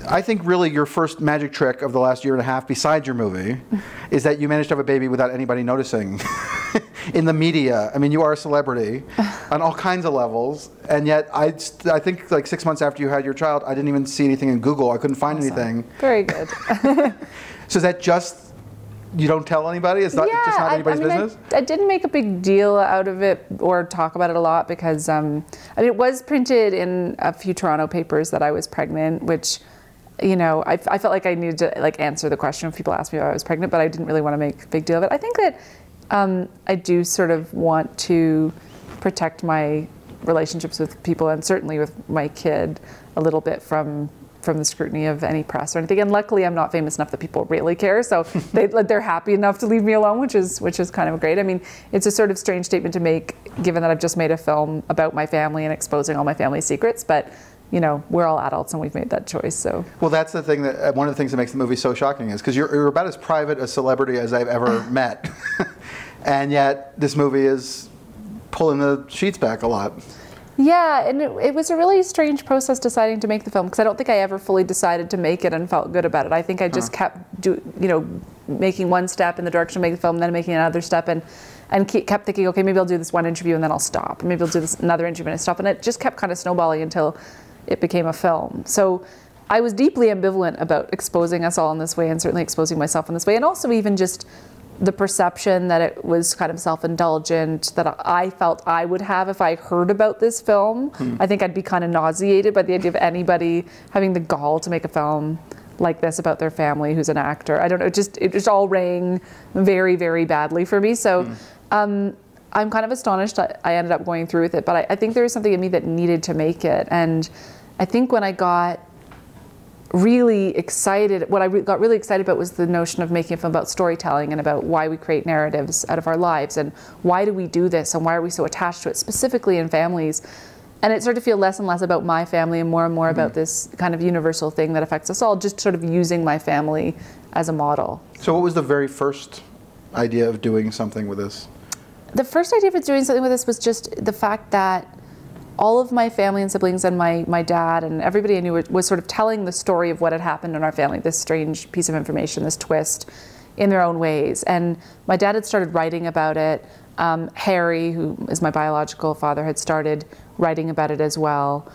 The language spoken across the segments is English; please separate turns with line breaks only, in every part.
I think really your first magic trick of the last year and a half, besides your movie, is that you managed to have a baby without anybody noticing. In the media, I mean, you are a celebrity on all kinds of levels, and yet I think like 6 months after you had your child, I didn't even see anything in Google. I couldn't find anything.
Very good.
So is that just, you don't tell anybody? It's not, just not anybody's business?
I didn't make a big deal out of it or talk about it a lot because, I mean, it was printed in a few Toronto papers that I was pregnant, which, you know, I felt like I needed to like answer the question if people asked me if I was pregnant, but I didn't really want to make a big deal of it. I think that I do sort of want to protect my relationships with people, and certainly with my kid, a little bit from the scrutiny of any press or anything. And luckily, I'm not famous enough that people really care, so they're happy enough to leave me alone, which is kind of great. I mean, it's a sort of strange statement to make, given that I've just made a film about my family and exposing all my family's secrets, but you know, we're all adults and we've made that choice. So
well, that's the thing that one of the things that makes the movie so shocking is because you're about as private a celebrity as I've ever met, and yet this movie is pulling the sheets back a lot.
Yeah, and it was a really strange process deciding to make the film because I don't think I ever fully decided to make it and felt good about it. I think I just kept making one step in the direction of making the film, then making another step, and kept thinking, okay, maybe I'll do this one interview and then I'll stop. Maybe I'll do this another interview and I stop, and it just kept kind of snowballing until it became a film. So I was deeply ambivalent about exposing us all in this way, and certainly exposing myself in this way, and also even just the perception that it was kind of self-indulgent that I felt I would have if I heard about this film. I think I'd be kind of nauseated by the idea of anybody having the gall to make a film like this about their family who's an actor. I don't know, it just all rang very, very badly for me. So I'm kind of astonished I ended up going through with it, but I think there was something in me that needed to make it. And I think when I got really excited, what I got really excited about was the notion of making a film about storytelling and about why we create narratives out of our lives and why do we do this and why are we so attached to it, specifically in families. And it started to feel less and less about my family and more about this kind of universal thing that affects us all, just sort of using my family as a model. So
what was the very first idea of doing something with this?
The first idea for doing something with this was just the fact that all of my family and siblings and my dad and everybody I knew was sort of telling the story of what had happened in our family, this strange piece of information, this twist, in their own ways. And my dad had started writing about it. Harry, who is my biological father, had started writing about it as well.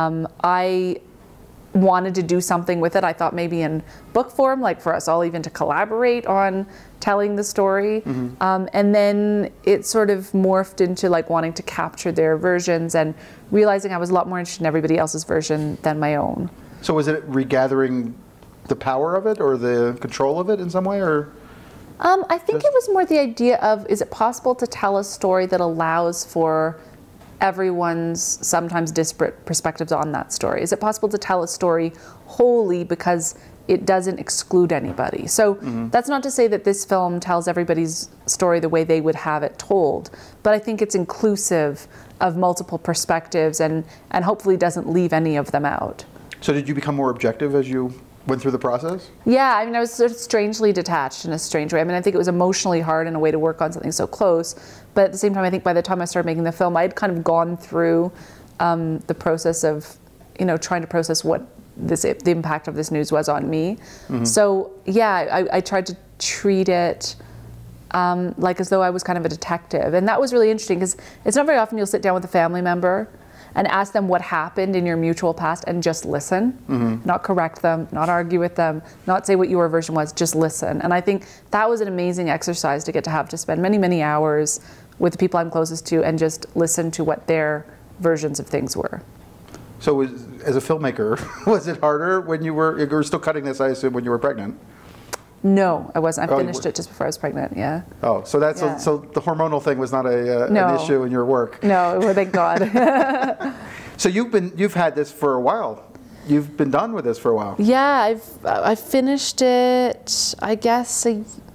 I wanted to do something with it. I thought maybe in book form, like for us all even to collaborate on telling the story. And then it sort of morphed into like wanting to capture their versions and realizing I was a lot more interested in everybody else's version than my own.
So was it regathering the power of it or the control of it in some way, or?
I think it was more the idea of, is it possible to tell a story that allows for everyone's sometimes disparate perspectives on that story? Is it possible to tell a story wholly because it doesn't exclude anybody? So that's not to say that this film tells everybody's story the way they would have it told, but I think it's inclusive of multiple perspectives and hopefully doesn't leave any of them out.
So did you become more objective as you went through the process?
Yeah, I mean, I was sort of strangely detached in a strange way. I mean, I think it was emotionally hard in a way to work on something so close, but at the same time, I think by the time I started making the film, I had kind of gone through the process of, you know, trying to process what the impact of this news was on me. So yeah, I tried to treat it like as though I was kind of a detective, and that was really interesting because it's not very often you'll sit down with a family member and ask them what happened in your mutual past and just listen, not correct them, not argue with them, not say what your version was, just listen. And I think that was an amazing exercise to get to have to spend many, many hours with the people I'm closest to and just listen to what their versions of things were.
So as a filmmaker, was it harder when you were still cutting this, I assume, when you were pregnant?
No, I wasn't. I finished it just before I was pregnant, yeah.
Oh, so that's so the hormonal thing was not an issue in your work?
No, well, thank God.
So you've had this for a while. You've been done with this for a while.
Yeah, I finished it, I guess,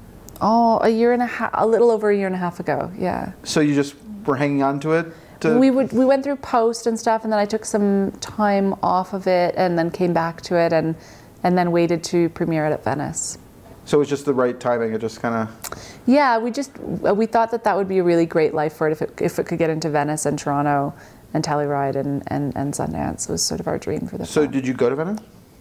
a year and a half, a little over a year and a half ago, yeah.
So you just were hanging on to it?
We went through post and stuff, and then I took some time off of it and then came back to it and then waited to premiere it at Venice.
So it was just the right timing, it just kind of...
Yeah, we thought that would be a really great life for it if it could get into Venice and Toronto and Telluride and Sundance was sort of our dream for the film.
So did you go to Venice?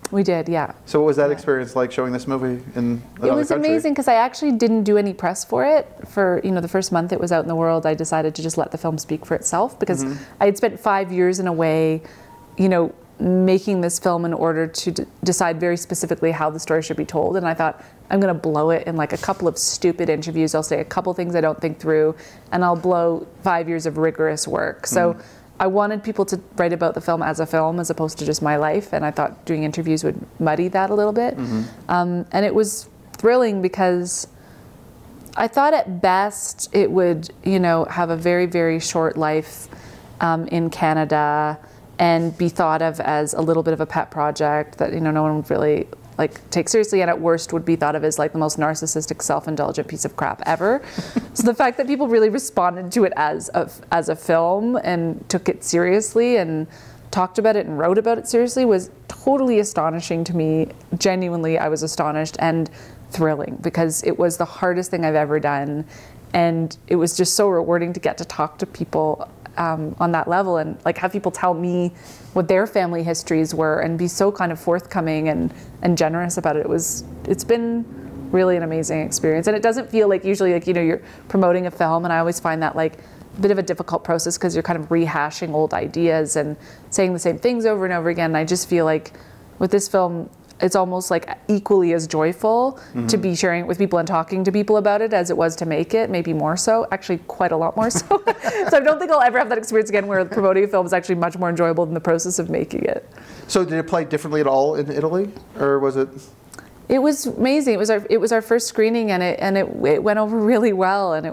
We did, yeah.
So what was that experience like, showing this movie in another
It was
country?
amazing because I actually didn't do any press for it. For the first month it was out in the world, I decided to just let the film speak for itself because I had spent 5 years in a way, making this film in order to decide very specifically how the story should be told. And I thought, I'm going to blow it in like a couple of stupid interviews. I'll say a couple things I don't think through, and I'll blow 5 years of rigorous work. So I wanted people to write about the film as opposed to just my life. And I thought doing interviews would muddy that a little bit. And it was thrilling because I thought at best it would, have a very, very short life in Canada and be thought of as a little bit of a pet project that, no one would really take seriously, and at worst would be thought of as like the most narcissistic, self-indulgent piece of crap ever. So the fact that people really responded to it as a film and took it seriously and talked about it and wrote about it seriously was totally astonishing to me. Genuinely, I was astonished and thrilling because it was the hardest thing I've ever done, and it was just so rewarding to get to talk to people on that level and have people tell me what their family histories were and be so kind of forthcoming and generous about it. It's been really an amazing experience, and it doesn't feel like usually you're promoting a film, and I always find that a bit of a difficult process because you're kind of rehashing old ideas and saying the same things over and over again. And I just feel like with this film, it's almost equally as joyful to be sharing it with people and talking to people about it as it was to make it, maybe more so, actually quite a lot more so. So I don't think I'll ever have that experience again where promoting a film is actually much more enjoyable than the process of making it.
So did it play differently at all in Italy, or was it?
It was amazing. It was our first screening, and it went over really well, and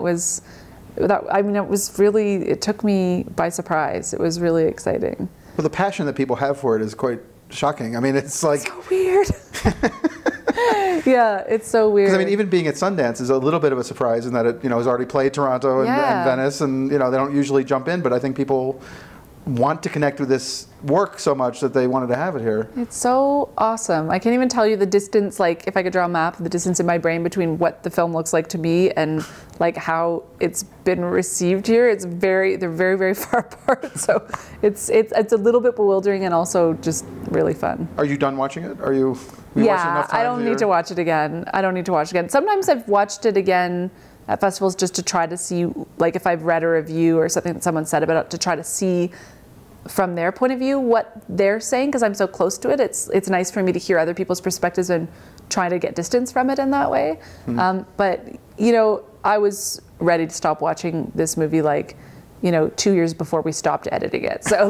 it took me by surprise. It was really exciting.
Well, the passion that people have for it is quite shocking. I mean, it's
so weird. Yeah, it's so weird.
Because even being at Sundance is a little bit of a surprise in that it has already played Toronto and Venice, and they don't usually jump in, but I think people want to connect with this work so much that they wanted to have it here.
It's so awesome. I can't even tell you the distance, if I could draw a map, the distance in my brain between what the film looks like to me and how it's been received here. They're very, very far apart. So it's a little bit bewildering and also just really fun.
Are you done watching it?
Yeah, I don't need to watch it again. Sometimes I've watched it again at festivals just to try to see, if I've read a review or something that someone said about it, to try to see from their point of view what they're saying, because I'm so close to it. It's nice for me to hear other people's perspectives and try to get distance from it in that way. But I was ready to stop watching this movie 2 years before we stopped editing it. So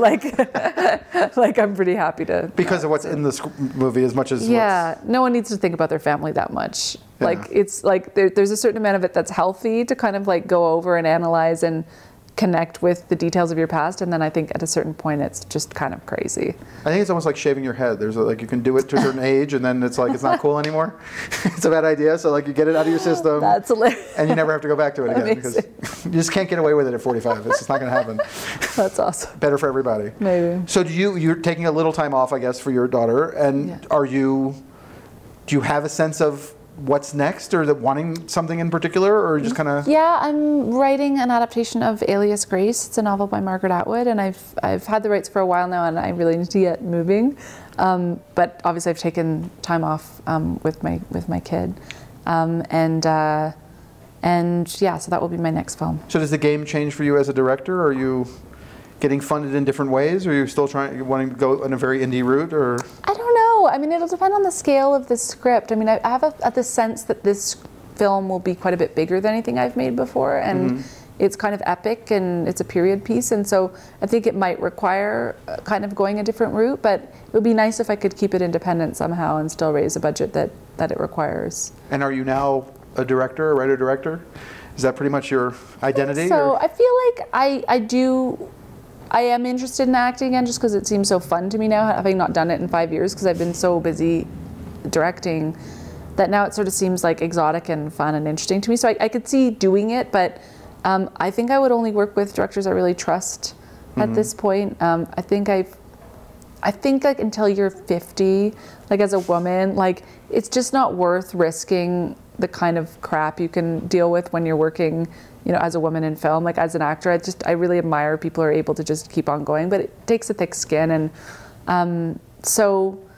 I'm pretty happy to.
Because of what's in this movie as much as
no one needs to think about their family that much. There's a certain amount of it that's healthy to kind of go over and analyze and connect with the details of your past, and then I think at a certain point it's just kind of crazy.
I think it's almost like shaving your head. There's you can do it to a certain age, and then it's it's not cool anymore. It's a bad idea. So you get it out of your system.
That's hilarious.
And you never have to go back to it again because you just can't get away with it at 45. It's just not going to happen.
That's awesome.
Better for everybody.
Maybe.
So you're taking a little time off, I guess, for your daughter, and do you have a sense of what's next, or wanting something in particular, or just kind of?
Yeah, I'm writing an adaptation of Alias Grace. It's a novel by Margaret Atwood, and I've had the rights for a while now, and I really need to get moving. But obviously, I've taken time off with my kid, and yeah, so that will be my next film.
So does the game change for you as a director? Are you getting funded in different ways, or are you still wanting to go on a very indie route, or?
I don't know. It'll depend on the scale of the script. I have the sense that this film will be quite a bit bigger than anything I've made before, and it's kind of epic, and it's a period piece, and so I think it might require kind of going a different route, but it would be nice if I could keep it independent somehow and still raise a budget that it requires.
And are you now a director, a writer-director? Is that pretty much your identity?
So I feel like I am interested in acting again, just because it seems so fun to me now, having not done it in 5 years, because I've been so busy directing that now it sort of seems exotic and fun and interesting to me. So I could see doing it, but I think I would only work with directors I really trust at this point. I think until you're 50, as a woman, it's just not worth risking the kind of crap you can deal with when you're working, as a woman in film. As an actor, I really admire people who are able to just keep on going, but it takes a thick skin, and so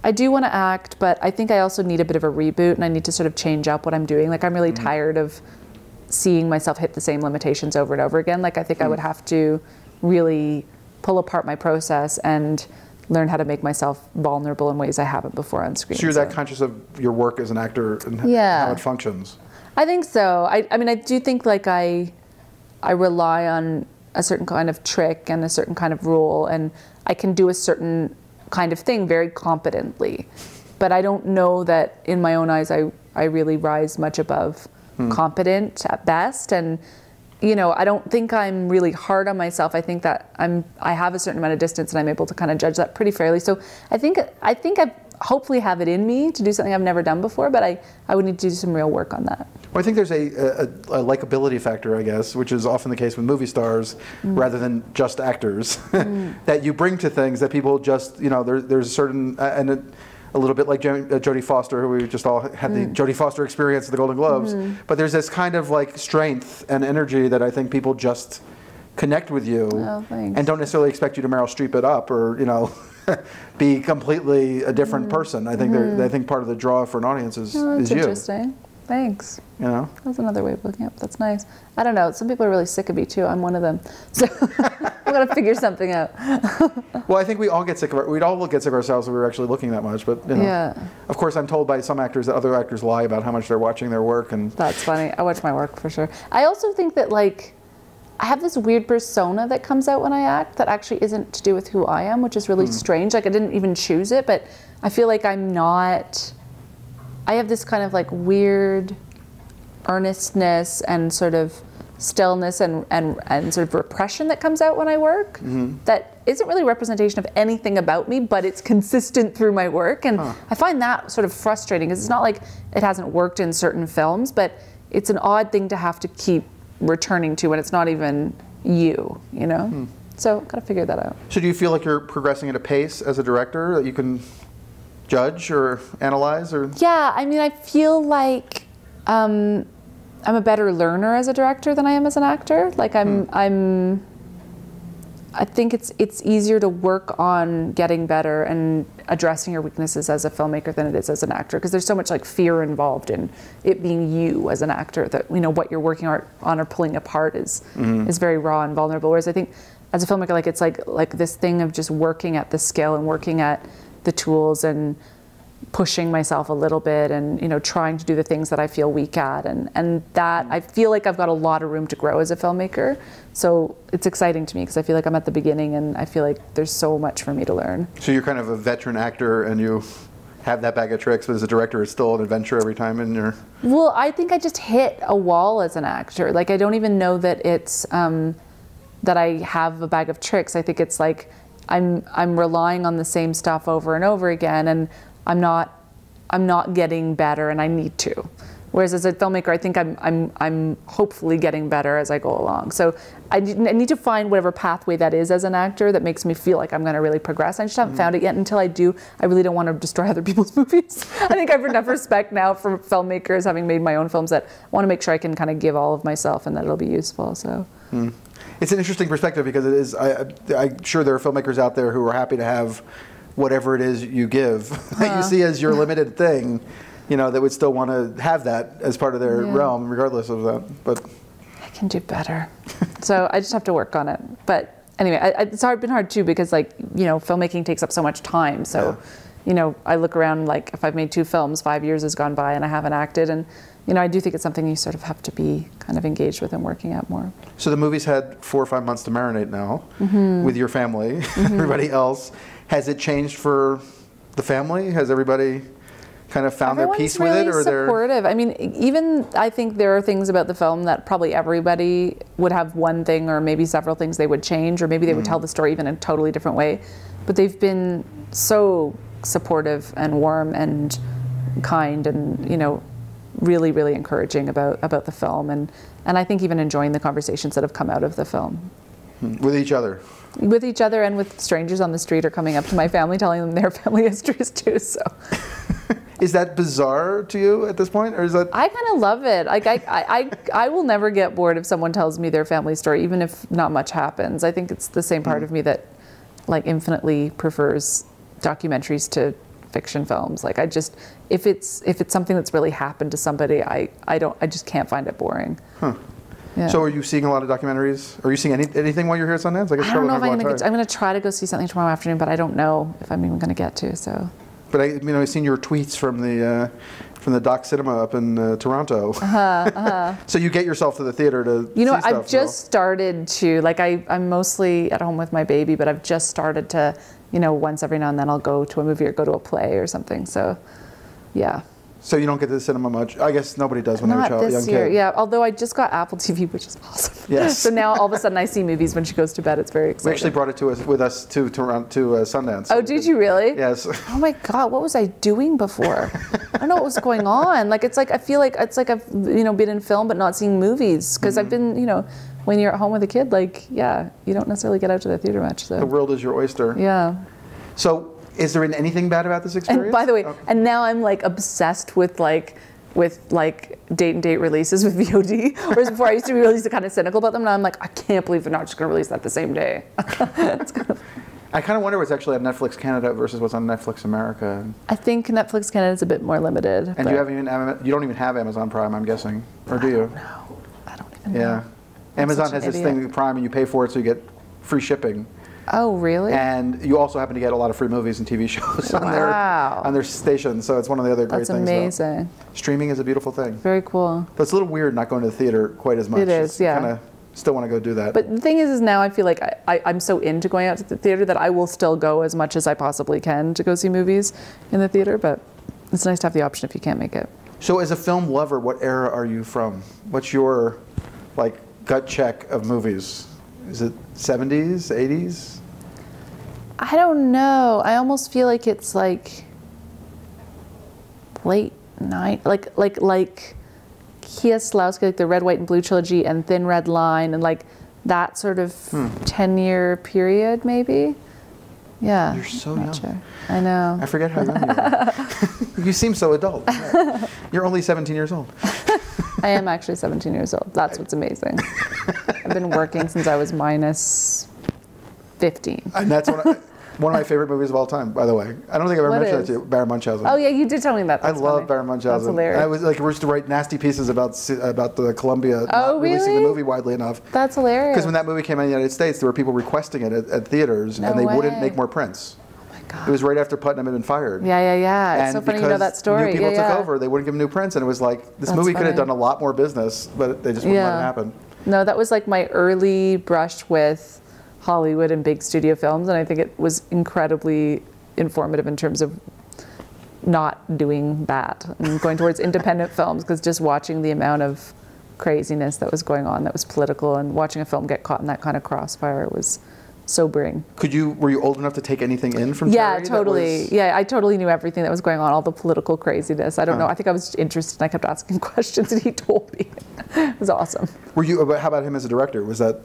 I do want to act, but I think I also need a bit of a reboot, and I need to sort of change up what I'm doing. Like, I'm really tired of seeing myself hit the same limitations over and over again. Like, I think I would have to really pull apart my process and learn how to make myself vulnerable in ways I haven't before on screen.
So you're that conscious of your work as an actor and how it functions?
I think so. I mean, I do think like I rely on a certain kind of trick and a certain kind of rule, and I can do a certain kind of thing very competently. But I don't know that in my own eyes I really rise much above competent at best. And you know, I don't think I'm really hard on myself. I think that I have a certain amount of distance, and I'm able to kind of judge that pretty fairly. So I think I hopefully have it in me to do something I've never done before, but I would need to do some real work on that.
Well, I think there's a likability factor, I guess, which is often the case with movie stars rather than just actors, that you bring to things that people just, you know, there's a certain, a little bit like Jodie Foster, who we just all had the Jodie Foster experience at the Golden Globes. But there's this kind of like strength and energy that I think people just connect with you and don't necessarily expect you to Meryl Streep it up or, you know, be completely a different person. I think I think part of the draw for an audience is you.
Interesting. Thanks.
You know?
That's another way of looking at it. That's nice. I don't know. Some people are really sick of me too. I'm one of them. So I'm going to figure something out.
Well, I think we'd all get sick of ourselves if we were actually looking that much. But, you know, of course, I'm told by some actors that other actors lie about how much they're watching their work. And
that's funny. I watch my work for sure. I also think that, like, I have this weird persona that comes out when I act that actually isn't to do with who I am, which is really strange. Like, I didn't even choose it, but I feel like I have this kind of like weird earnestness and sort of stillness and sort of repression that comes out when I work that isn't really a representation of anything about me, but it's consistent through my work. And I find that sort of frustrating because it's not like it hasn't worked in certain films, but it's an odd thing to have to keep returning to when it's not even you know? So gotta figure that out.
So do you feel like you're progressing at a pace as a director that you can judge or analyze? Or
yeah, I mean, I feel like I'm a better learner as a director than I am as an actor. Like I think it's easier to work on getting better and addressing your weaknesses as a filmmaker than it is as an actor, because there's so much like fear involved in it being you as an actor that, you know, what you're working on or pulling apart is very raw and vulnerable. Whereas I think as a filmmaker, like it's like this thing of just working at the scale and working at the tools and pushing myself a little bit and, you know, trying to do the things that I feel weak at, and that I feel like I've got a lot of room to grow as a filmmaker. So it's exciting to me because I feel like I'm at the beginning and I feel like there's so much for me to learn. So
you're kind of a veteran actor and you have that bag of tricks, but as a director it's still an adventure every time in your...
Well, I think I just hit a wall as an actor. Like, I don't even know that it's that I have a bag of tricks. I think it's like I'm relying on the same stuff over and over again, and I'm not getting better, and I need to. Whereas as a filmmaker, I think I'm hopefully getting better as I go along. So I need to find whatever pathway that is as an actor that makes me feel like I'm going to really progress. I just haven't found it yet. Until I do, I really don't want to destroy other people's movies. I think I have enough respect now for filmmakers, having made my own films, that I want to make sure I can kind of give all of myself and that it'll be useful. So.
It's an interesting perspective because it is. I'm sure there are filmmakers out there who are happy to have whatever it is you give that you see as your limited thing, you know, that would still want to have that as part of their realm, regardless of that. But
I can do better. So I just have to work on it. But anyway, it's been hard too, because, like, you know, filmmaking takes up so much time. So, you know, I look around, like, if I've made 2 films, 5 years has gone by and I haven't acted, and you know, I do think it's something you sort of have to be kind of engaged with and working at more. So
the movie's had 4 or 5 months to marinate now with your family, everybody else. Has it changed for the family? Has everybody kind of found their peace with it? Or
supportive. I mean, even I think there are things about the film that probably everybody would have one thing or maybe several things they would change, or maybe they would tell the story even in a totally different way. But they've been so supportive and warm and kind and, you know, really, really encouraging about the film, and I think even enjoying the conversations that have come out of the film.
With each other?
With each other, and with strangers on the street, or coming up to my family telling them their family histories too, so.
Is that bizarre to you at this point, or is that?
I kind of love it. Like, I will never get bored if someone tells me their family story, even if not much happens. I think it's the same part of me that, like, infinitely prefers documentaries to fiction films. Like if it's something that's really happened to somebody, I just can't find it boring.
Huh.
Yeah.
So are you seeing a lot of documentaries? Are you seeing anything while you're here at Sundance?
I don't know if I'm going to try to go see something tomorrow afternoon, but I don't know if I'm even going to get to. So.
But I've seen your tweets from the Doc Cinema up in Toronto. So you get yourself to the theater to see stuff.
I've just started to, like, I'm mostly at home with my baby, but I've just started to, once every now and then I'll go to a movie or go to a play or something. So, yeah.
So you don't get to the cinema much? I guess nobody does when they're a young kid. Not this year,
yeah. Although I just got Apple TV, which is awesome.
Yes.
So now all of a sudden I see movies when she goes to bed. It's very exciting.
We actually brought it with us to Sundance.
Oh, did you really?
Yes.
Oh my God, what was I doing before? I don't know what was going on. Like I feel like it's like I've been in film but not seeing movies because I've been when you're at home with a kid, like you don't necessarily get out to the theater much. So.
The world is your oyster.
Yeah.
So. Is there anything bad about this experience?
And by the way, and now I'm like obsessed with date and date releases with VOD. Whereas before I used to be really kind of cynical about them. Now I'm like, I can't believe they're not just going to release that the same day.
I kind of wonder what's actually on Netflix Canada versus what's on Netflix America.
I think Netflix Canada is a bit more limited.
And you don't even have Amazon Prime, I'm guessing, or do you?
No, I don't even know.
Yeah, Amazon has this thing, Prime, and you pay for it so you get free shipping.
Oh, really?
And you also happen to get a lot of free movies and TV shows on their station, so it's one of the other great things.
That's amazing.
Streaming is a beautiful thing.
Very cool.
But it's a little weird not going to the theater quite as much.
It is, yeah.
Kind of still want to go do that.
But the thing is now I feel like I'm so into going out to the theater that I will still go as much as I possibly can to go see movies in the theater, but it's nice to have the option if you can't make it.
So as a film lover, what era are you from? What's your gut check of movies? Is it 70s, 80s?
I don't know. I almost feel like it's like late night, like Kieslowski, like the Red, White, and Blue trilogy, and Thin Red Line, and like that sort of 10-year period, maybe. Yeah.
You're so young.
Sure. I know.
I forget how young you are. You seem so adult. Yeah. You're only 17 years old.
I am actually 17 years old. That's what's amazing. I've been working since I was minus 15.
And that's one of my favorite movies of all time, by the way. I don't think I've ever mentioned that to you, Baron Munchausen.
Oh yeah, you did tell me that.
I love Baron Munchausen.
That's hilarious.
I was we used to write nasty pieces about the Columbia not releasing the movie widely enough.
That's hilarious.
Because when that movie came out in the United States, there were people requesting it at theaters, and they wouldn't make more prints.
Oh my God.
It was right after Putnam had been fired.
Yeah. It's so funny you know that story.
New people took over, they wouldn't give them new prints, and it was like, this movie could have done a lot more business, but they just wouldn't let it happen.
No, that was like my early brush with Hollywood and big studio films, and I think it was incredibly informative in terms of not doing that and going towards independent films, because just watching the amount of craziness that was going on that was political and watching a film get caught in that kind of crossfire was sobering.
Were you old enough to take anything in from Terry?
Yeah, totally. Yeah, I totally knew everything that was going on, all the political craziness. I don't know. I think I was interested and I kept asking questions and he told me. It was awesome.
How about him as a director? Was that...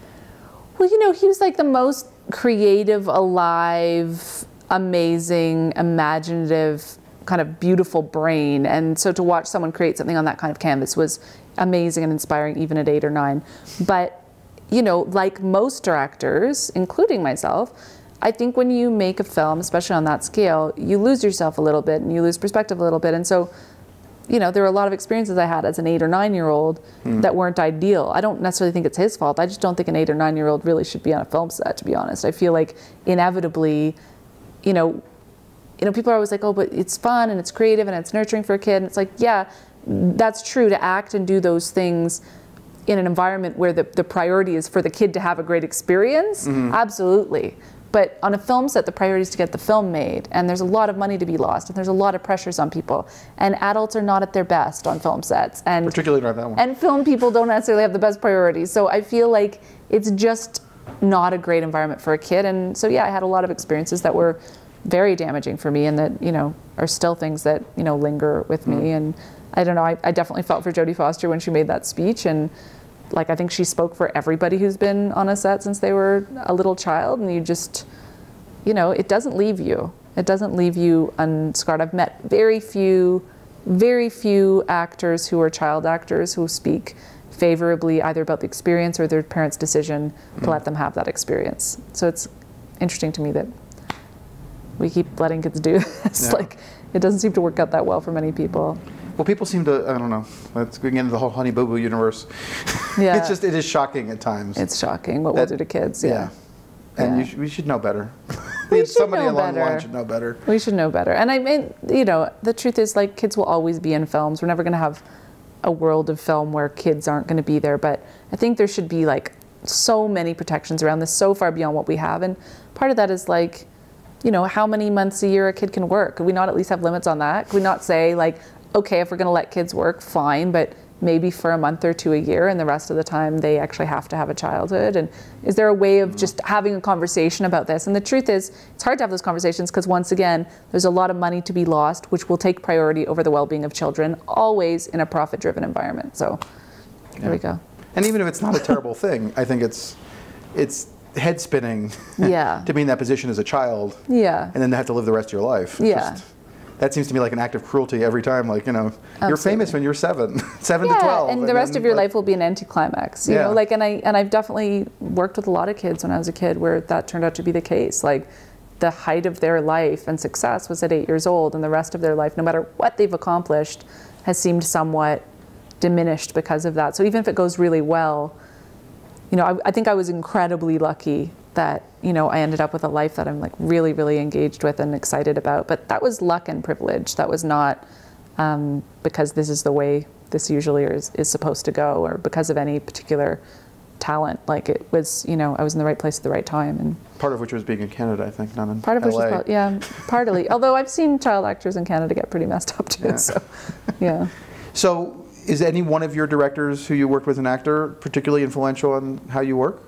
Well, he was like the most creative, alive, amazing, imaginative, kind of beautiful brain. And so to watch someone create something on that kind of canvas was amazing and inspiring, even at 8 or 9. But, like most directors, including myself, I think when you make a film, especially on that scale, you lose yourself a little bit and you lose perspective a little bit. And so, there were a lot of experiences I had as an 8 or 9-year-old that weren't ideal. I don't necessarily think it's his fault. I just don't think an 8 or 9-year-old really should be on a film set, to be honest. I feel like inevitably, people are always like, oh, but it's fun and it's creative and it's nurturing for a kid. And it's like, yeah, that's true, to act and do those things in an environment where the priority is for the kid to have a great experience. Absolutely. But on a film set, the priority is to get the film made, and there's a lot of money to be lost, and there's a lot of pressures on people, and adults are not at their best on film sets, and
particularly not that one.
And film people don't necessarily have the best priorities. So I feel like it's just not a great environment for a kid. And so yeah, I had a lot of experiences that were very damaging for me, and that are still things that linger with me. And I don't know. I definitely felt for Jodie Foster when she made that speech, and I think she spoke for everybody who's been on a set since they were a little child, and you just, it doesn't leave you. It doesn't leave you unscarred. I've met very few actors who are child actors who speak favorably either about the experience or their parents' decision to let them have that experience. So it's interesting to me that we keep letting kids do this.
Yeah.
Like, it doesn't seem to work out that well for many people.
Well, people seem to, I don't know, let's go into the whole Honey Boo Boo universe.
Yeah.
It's just, it is shocking at times.
It's shocking what we'll do to kids, yeah.
And we should know better.
Somebody
along the line should know better.
We should know better. And I mean, you know, the truth is, like, kids will always be in films. We're never going to have a world of film where kids aren't going to be there. But I think there should be, like, so many protections around this, so far beyond what we have. And part of that is, like, you know, how many months a year a kid can work? Could we not at least have limits on that? Could we not say, like, okay, if we're going to let kids work, fine, but maybe for a month or two a year, and the rest of the time they actually have to have a childhood? And is there a way of just having a conversation about this? And the truth is, it's hard to have those conversations because, once again, there's a lot of money to be lost, which will take priority over the well-being of children, always in a profit-driven environment. So there we go.
And even if it's not a terrible thing, I think it's head spinning to be in that position as a child, and then to have to live the rest of your life. That seems to me like an act of cruelty every time. Like, you know, you're famous when you're 7 to 12.
And the rest of your life will be an anticlimax. You know, like, and I've definitely worked with a lot of kids when I was a kid where that turned out to be the case. Like, the height of their life and success was at 8 years old, and the rest of their life, no matter what they've accomplished, has seemed somewhat diminished because of that. So even if it goes really well, you know, I think I was incredibly lucky that, you know, I ended up with a life that I'm, like, really, really engaged with and excited about. But that was luck and privilege. That was not because this is the way this usually is supposed to go, or because of any particular talent. Like, it was, you know, I was in the right place at the right time. And
part of which was being in Canada, I think, not in
part of
LA.
Which was, partly. Although I've seen child actors in Canada get pretty messed up too. So, yeah.
So, is any one of your directors who you worked with an actor particularly influential on how you work?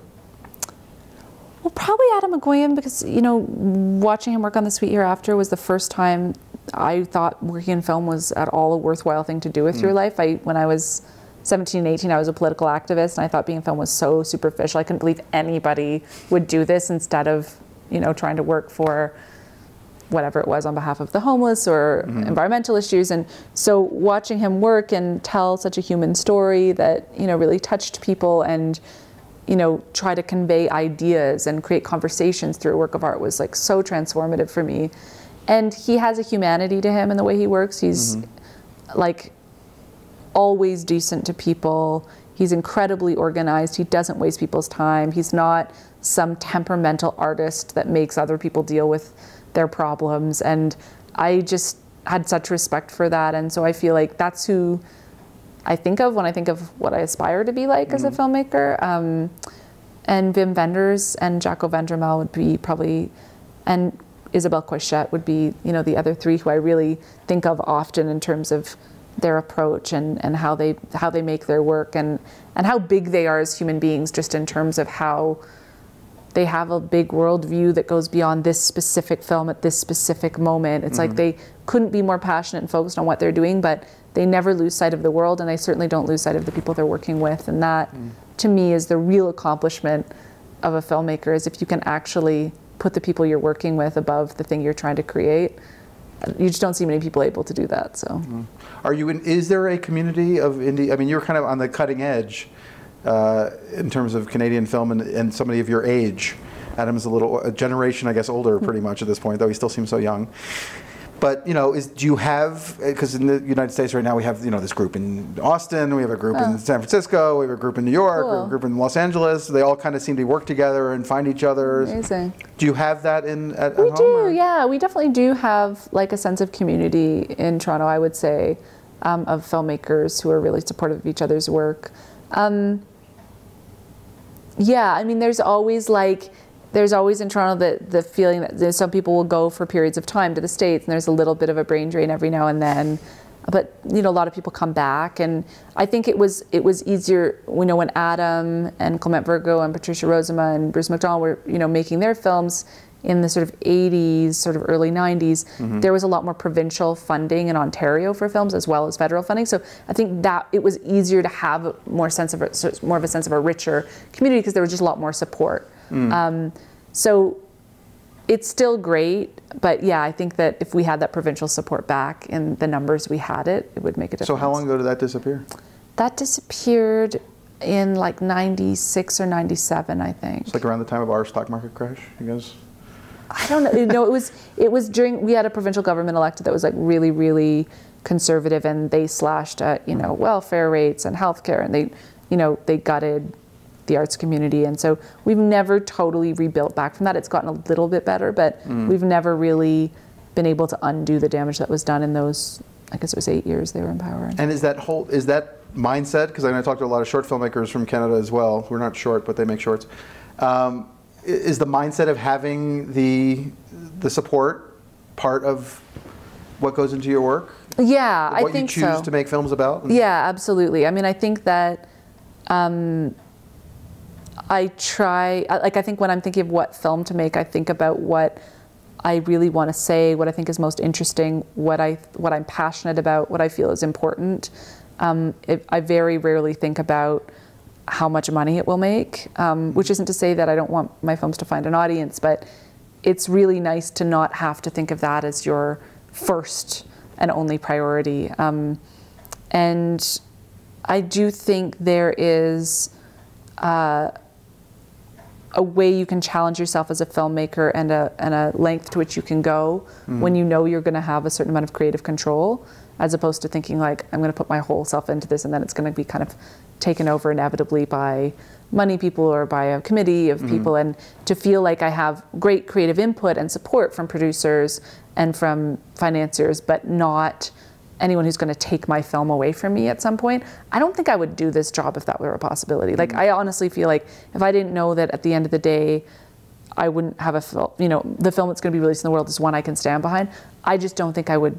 Well, probably Adam McGoyan, because, you know, watching him work on The Sweet Hereafter was the first time I thought working in film was at all a worthwhile thing to do with your life. When I was 17 and 18, I was a political activist, and I thought being in film was so superficial. I couldn't believe anybody would do this instead of, you know, trying to work for whatever it was on behalf of the homeless or environmental issues. And so watching him work and tell such a human story that, you know, really touched people, and, you know, try to convey ideas and create conversations through a work of art was, like, so transformative for me. And he has a humanity to him in the way he works. He's like always decent to people. He's incredibly organized. He doesn't waste people's time. He's not some temperamental artist that makes other people deal with their problems. And I just had such respect for that. And so I feel like that's who I think of when I think of what I aspire to be like as a filmmaker. And Wim Wenders and Jaco van der Merwe would be probably, and Isabelle Coixet would be, you know, the other three who I really think of often in terms of their approach and how they make their work, and how big they are as human beings, just in terms of how they have a big worldview that goes beyond this specific film at this specific moment. It's like they couldn't be more passionate and focused on what they're doing, but they never lose sight of the world, and they certainly don't lose sight of the people they're working with. And that, to me, is the real accomplishment of a filmmaker, is if you can actually put the people you're working with above the thing you're trying to create. You just don't see many people able to do that. So,
are you in? Is there a community of indie? I mean, you're kind of on the cutting edge in terms of Canadian film, and somebody of your age. Adam's a generation, I guess, older pretty much at this point, though he still seems so young. But, you know, do you have, because in the United States right now we have, you know, this group in Austin, we have a group in San Francisco, we have a group in New York, we have a group in Los Angeles. They all kind of seem to work together and find each other. Amazing. Do you have that at home?
We do, yeah. We definitely do have, like, a sense of community in Toronto, I would say, of filmmakers who are really supportive of each other's work. Yeah, I mean, there's always in Toronto the feeling that some people will go for periods of time to the States, and there's a little bit of a brain drain every now and then. But, you know, a lot of people come back, and I think it was easier, you know, when Adam and Clement Virgo and Patricia Rozema and Bruce McDonald were, you know, making their films in the sort of 80s, sort of early 90s, there was a lot more provincial funding in Ontario for films as well as federal funding. So I think that it was easier to have more of a sense of a richer community, because there was just a lot more support. So it's still great, but yeah, I think that if we had that provincial support back in the numbers we had, it would make a difference.
So how long ago did that disappear?
That disappeared in like 96 or 97, I think.
It's like around the time of our stock market crash, you guys?
I don't know. No, it was during, we had a provincial government elected that was like really, really conservative, and they slashed at, you know, welfare rates and healthcare, and they, you know, they gutted the arts community. And so we've never totally rebuilt back from that. It's gotten a little bit better, but we've never really been able to undo the damage that was done in those, I guess it was 8 years they were in power.
And is that mindset, because I talked to a lot of short filmmakers from Canada as well, who are not short, but they make shorts. Is the mindset of having the support part of what goes into your work?
Yeah, I think so.
What you choose to make films about?
Yeah, absolutely. I mean, I think that I try, like, I think when I'm thinking of what film to make, I think about what I really want to say, what I think is most interesting, what I'm passionate about, what I feel is important. I very rarely think about how much money it will make, which isn't to say that I don't want my films to find an audience, but it's really nice to not have to think of that as your first and only priority. And I do think there is a way you can challenge yourself as a filmmaker, and a length to which you can go when you know you're going to have a certain amount of creative control, as opposed to thinking like, I'm going to put my whole self into this and then it's going to be kind of taken over inevitably by money people or by a committee of people. And to feel like I have great creative input and support from producers and from financiers, but not anyone who's going to take my film away from me at some point. I don't think I would do this job if that were a possibility. Like, I honestly feel like if I didn't know that at the end of the day, I wouldn't have a film, you know, the film that's going to be released in the world is one I can stand behind, I just don't think I would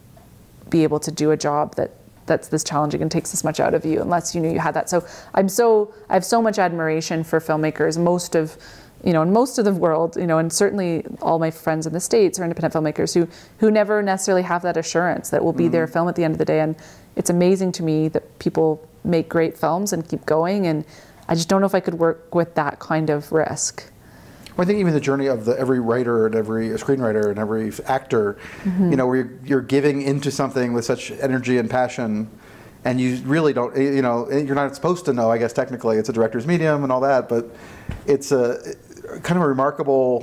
be able to do a job that's this challenging and takes this much out of you unless you knew you had that. So I have so much admiration for filmmakers, most of the world, you know, and certainly all my friends in the States are independent filmmakers who never necessarily have that assurance that will be their film at the end of the day. And it's amazing to me that people make great films and keep going, and I just don't know if I could work with that kind of risk.
Well, I think even the journey of every writer and every screenwriter and every actor, you know, where you're giving into something with such energy and passion, and you really don't, you know, you're not supposed to know, I guess technically, it's a director's medium and all that, but it's a kind of a remarkable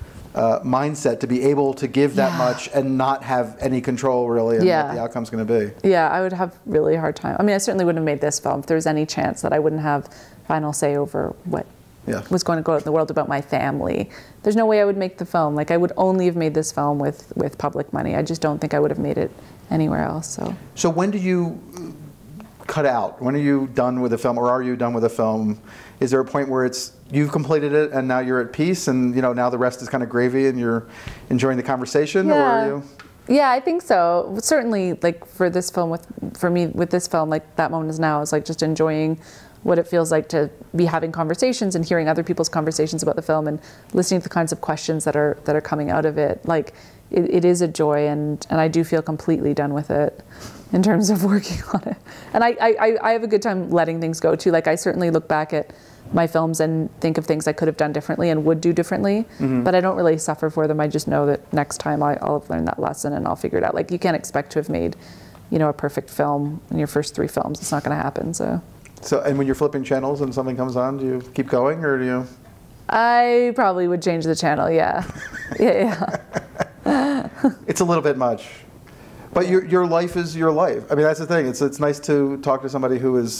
mindset to be able to give that much and not have any control really on what the outcome's going to be. Yeah,
I would have really a hard time. I mean, I certainly wouldn't have made this film if there was any chance that I wouldn't have final say over what was going to go out in the world about my family. There's no way I would make the film. Like, I would only have made this film with public money. I just don't think I would have made it anywhere else.
So when do you cut out? When are you done with the film, or are you done with the film? Is there a point where you've completed it and now you're at peace, and you know, now the rest is kind of gravy and you're enjoying the conversation, or are you?
Yeah, I think so. Certainly, like for this film, for me with this film, like that moment is now. Is like just enjoying what it feels like to be having conversations and hearing other people's conversations about the film and listening to the kinds of questions that are coming out of it. Like it is a joy, and I do feel completely done with it in terms of working on it. And I have a good time letting things go too. Like, I certainly look back at my films and think of things I could have done differently and would do differently, but I don't really suffer for them. I just know that next time I'll have learned that lesson and I'll figure it out. Like, you can't expect to have made, you know, a perfect film in your first 3 films. It's not going to happen. So,
and when you're flipping channels and something comes on, do you keep going, or do you?
I probably would change the channel. Yeah.
It's a little bit much. But your life is your life. I mean, that's the thing. It's nice to talk to somebody who is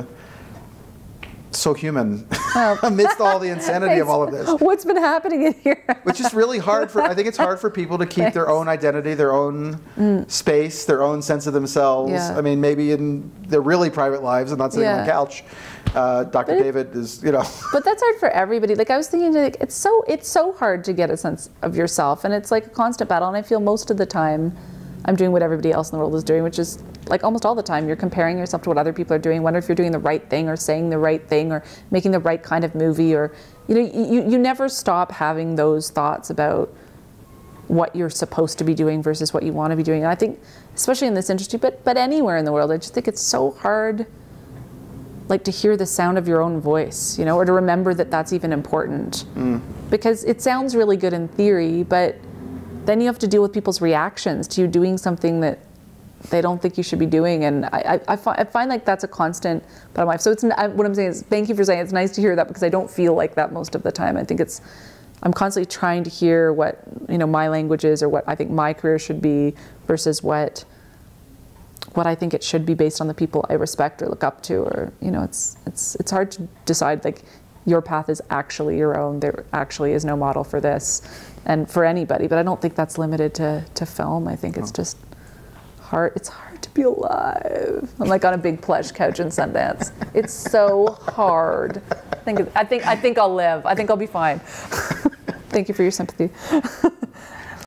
so human amidst all the insanity of all of this.
What's been happening in here?
Which is really hard I think it's hard for people to keep their own identity, their own space, their own sense of themselves. Yeah. I mean, maybe in their really private lives and not sitting on the couch. Dr. David is, you know. But
that's hard for everybody. Like, I was thinking, like, it's so hard to get a sense of yourself, and it's like a constant battle. And I feel most of the time I'm doing what everybody else in the world is doing, which is like almost all the time you're comparing yourself to what other people are doing, wonder if you're doing the right thing or saying the right thing or making the right kind of movie, or, you know, you never stop having those thoughts about what you're supposed to be doing versus what you want to be doing. And I think, especially in this industry, but anywhere in the world, I just think it's so hard, like, to hear the sound of your own voice, you know, or to remember that that's even important. Because it sounds really good in theory, but then you have to deal with people's reactions to you doing something that they don't think you should be doing. And I find like that's a constant part of life. So what I'm saying is, thank you for saying it's nice to hear that, because I don't feel like that most of the time. I think it's I'm constantly trying to hear what, you know, my language is or what I think my career should be versus what I think it should be based on the people I respect or look up to, or, you know, it's hard to decide, like, your path is actually your own. There actually is no model for this and for anybody, but I don't think that's limited to film. I think it's just hard. It's hard to be alive. I'm like on a big plush couch in Sundance. It's so hard. I think I'll live. I think I'll be fine. Thank you for your sympathy.